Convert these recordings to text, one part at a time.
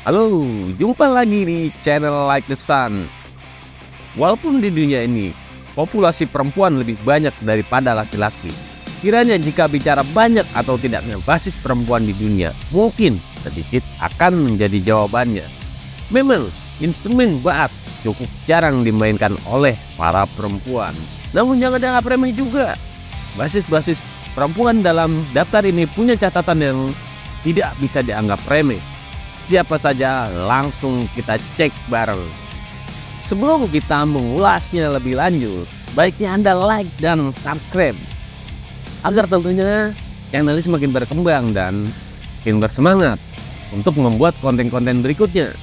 Halo, jumpa lagi di channel Like the Sun. Walaupun di dunia ini populasi perempuan lebih banyak daripada laki-laki, kiranya jika bicara banyak atau tidaknya basis perempuan di dunia, mungkin sedikit akan menjadi jawabannya. Memang instrumen bass cukup jarang dimainkan oleh para perempuan. Namun jangan dianggap remeh juga. Basis-basis perempuan dalam daftar ini punya catatan yang tidak bisa dianggap remeh. Siapa saja, langsung kita cek bareng. Sebelum kita mengulasnya lebih lanjut, baiknya Anda like dan subscribe agar tentunya channel ini semakin berkembang dan makin bersemangat untuk membuat konten-konten berikutnya.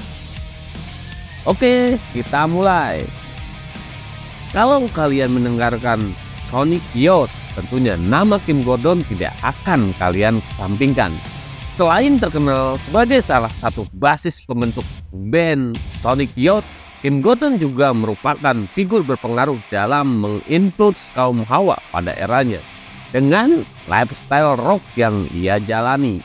Oke, kita mulai. Kalau kalian mendengarkan Sonic Youth, tentunya nama Kim Gordon tidak akan kalian kesampingkan. Selain terkenal sebagai salah satu basis pembentuk band Sonic Youth, Kim Gordon juga merupakan figur berpengaruh dalam menginfluence kaum Hawa pada eranya dengan lifestyle rock yang ia jalani.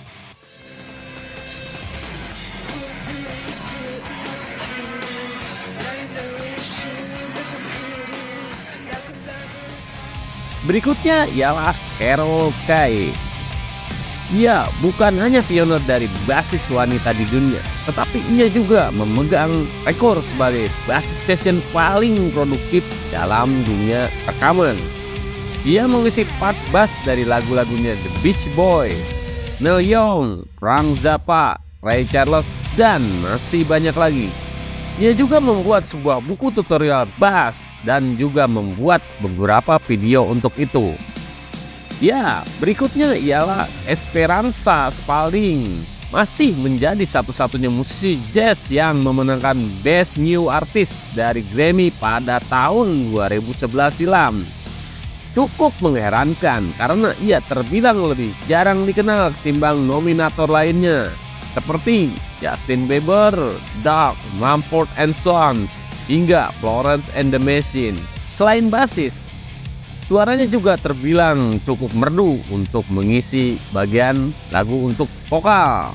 Berikutnya ialah Carol Kaye. Ia bukan hanya pionir dari basis wanita di dunia, tetapi ia juga memegang rekor sebagai basis session paling produktif dalam dunia rekaman. Ia mengisi part bass dari lagu-lagunya The Beach Boys, Neil Young, Frank Zappa, Ray Charles, dan masih banyak lagi. Ia juga membuat sebuah buku tutorial bass dan juga membuat beberapa video untuk itu. Ya, berikutnya ialah Esperanza Spalding. Masih menjadi satu-satunya musisi jazz yang memenangkan Best New Artist dari Grammy pada tahun 2011 silam. Cukup mengherankan karena ia terbilang lebih jarang dikenal ketimbang nominator lainnya, seperti Justin Bieber, Doug, Mumford & Sons, hingga Florence and the Machine. Selain basis, suaranya juga terbilang cukup merdu untuk mengisi bagian lagu untuk vokal.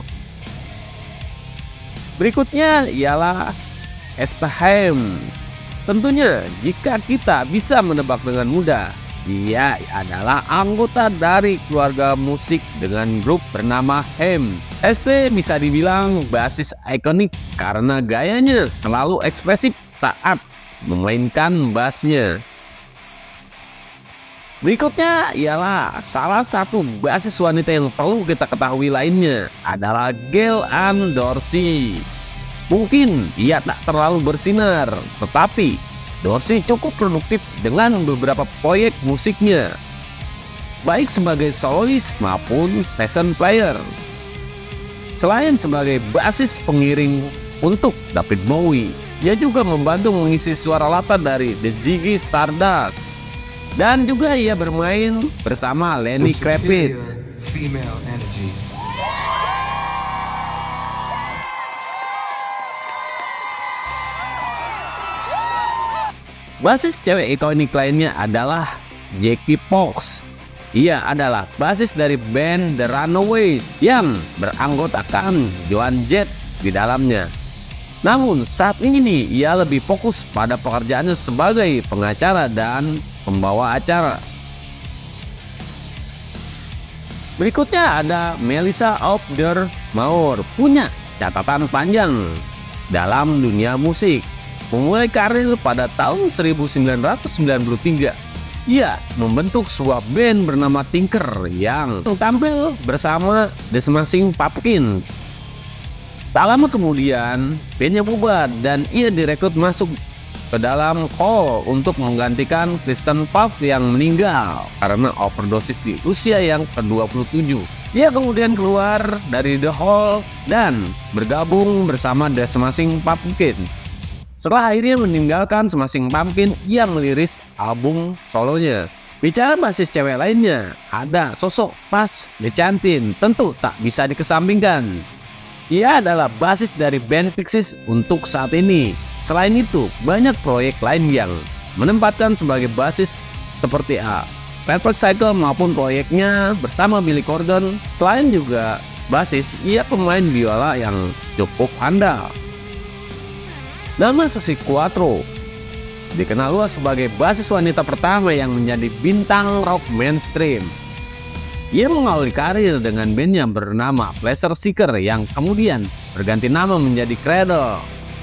Berikutnya ialah Esta Haim. Tentunya jika kita bisa menebak dengan mudah, ia adalah anggota dari keluarga musik dengan grup bernama Haim. ST bisa dibilang basis ikonik karena gayanya selalu ekspresif saat memainkan bassnya. Berikutnya ialah salah satu basis wanita yang perlu kita ketahui lainnya adalah Gail Ann Dorsey. Mungkin ia tak terlalu bersinar, tetapi Dorsey cukup produktif dengan beberapa proyek musiknya, baik sebagai solois maupun session player. Selain sebagai basis pengiring untuk David Bowie, ia juga membantu mengisi suara latar dari The Ziggy Stardust. Dan juga ia bermain bersama Lenny Kravitz. Female energy. Basis cewek ikonik lainnya adalah Jackie Fox. Ia adalah basis dari band The Runaways yang beranggotakan Joan Jett di dalamnya. Namun saat ini nih, ia lebih fokus pada pekerjaannya sebagai pengacara dan pembawa acara. Berikutnya ada Melissa Auf der Maur, punya catatan panjang dalam dunia musik. Memulai karir pada tahun 1993, ia membentuk sebuah band bernama Tinker yang tampil bersama The Smashing Pumpkins. Tak lama kemudian, bandnya bubar dan ia direkrut masuk ke dalam Hole untuk menggantikan Kristen Puff yang meninggal karena overdosis di usia yang ke-27. Dia kemudian keluar dari The Hole dan bergabung bersama The Smashing Pumpkins. Setelah akhirnya meninggalkan Smashing Pumpkins, ia merilis album solonya. Bicara basis cewek lainnya, ada sosok Paz Lecantin, tentu tak bisa dikesampingkan. Ia adalah basis dari band Pixies untuk saat ini. Selain itu, banyak proyek lain yang menempatkan sebagai basis seperti Perfect Cycle maupun proyeknya bersama Billy Corgan. Selain juga basis, ia pemain biola yang cukup handal. Nama Suzy Quatro dikenal luas sebagai basis wanita pertama yang menjadi bintang rock mainstream. Ia mengawali karir dengan band yang bernama Pleasure Seeker yang kemudian berganti nama menjadi Cradle.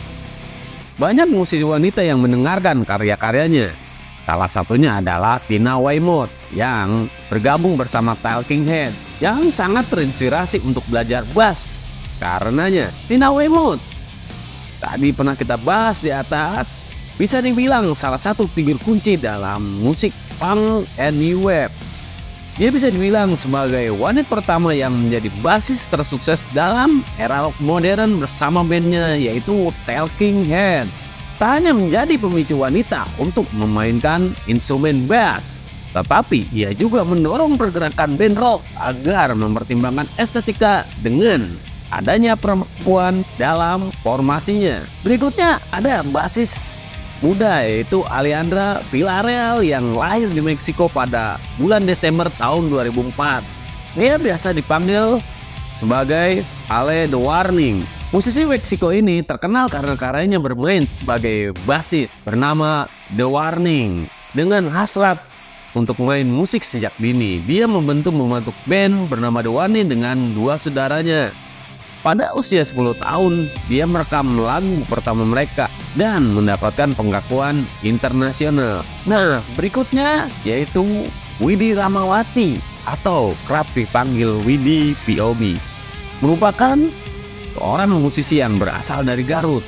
Banyak musisi wanita yang mendengarkan karya-karyanya. Salah satunya adalah Tina Weymouth yang bergabung bersama Talking Heads yang sangat terinspirasi untuk belajar bass. Karenanya Tina Weymouth tadi pernah kita bahas di atas, bisa dibilang salah satu figur kunci dalam musik punk and new wave. Dia bisa dibilang sebagai wanita pertama yang menjadi basis tersukses dalam era rock modern bersama bandnya yaitu Talking Heads. Tak hanya menjadi pemicu wanita untuk memainkan instrumen bass, tetapi ia juga mendorong pergerakan band rock agar mempertimbangkan estetika dengan adanya perempuan dalam formasinya. Berikutnya ada basis muda yaitu Alejandra Villarreal yang lahir di Meksiko pada bulan Desember tahun 2004. Dia biasa dipanggil sebagai Ale The Warning. Musisi Meksiko ini terkenal karena karyanya bermain sebagai basis bernama The Warning. Dengan hasrat untuk main musik sejak dini, dia membentuk band bernama The Warning dengan dua saudaranya. Pada usia 10 tahun, dia merekam lagu pertama mereka dan mendapatkan pengakuan internasional. Nah, berikutnya yaitu Widi Ramawati atau kerap dipanggil Widi POB. Merupakan seorang musisi yang berasal dari Garut.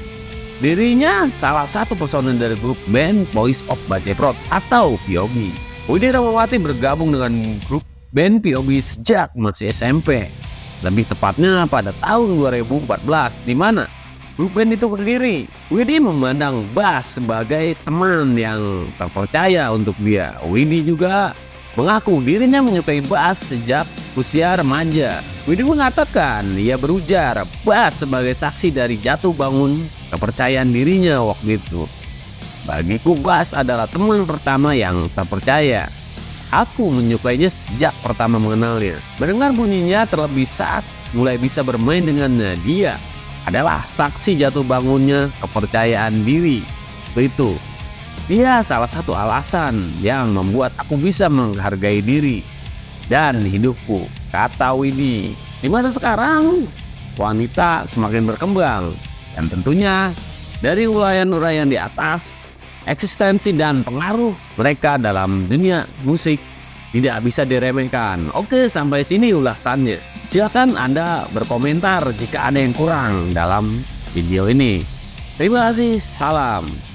Dirinya salah satu personel dari grup band Boys of Bajeprot atau POB. Widi Ramawati bergabung dengan grup band POB sejak masih SMP. Lebih tepatnya pada tahun 2014, di mana grup band itu berdiri. Widi memandang bass sebagai teman yang terpercaya untuk dia. Widi juga mengaku dirinya menyukai bass sejak usia remaja. Widi mengatakan ia berujar bass sebagai saksi dari jatuh bangun kepercayaan dirinya waktu itu. Bagiku bass adalah teman pertama yang terpercaya. Aku menyukainya sejak pertama mengenalnya. Mendengar bunyinya terlebih saat mulai bisa bermain dengannya, dia adalah saksi jatuh bangunnya kepercayaan diri. Begitu. Dia salah satu alasan yang membuat aku bisa menghargai diri dan hidupku, kata Widi. Di masa sekarang, wanita semakin berkembang dan tentunya dari uraian-uraian di atas, eksistensi dan pengaruh mereka dalam dunia musik tidak bisa diremehkan. Oke, sampai sini ulasannya. Silakan Anda berkomentar jika ada yang kurang dalam video ini. Terima kasih, salam.